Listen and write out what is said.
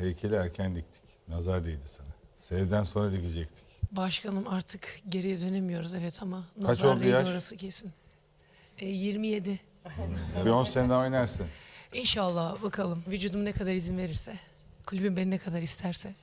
heykeli erken diktik. Nazar değdi sana. Sevden sonra dikecektik. Başkanım artık geriye dönemiyoruz evet ama Kaç nazar oldu değdi yaş? orası kesin. 27. Bir 10 sene daha oynarsın. İnşallah bakalım vücudum ne kadar izin verirse, kulübüm beni ne kadar isterse.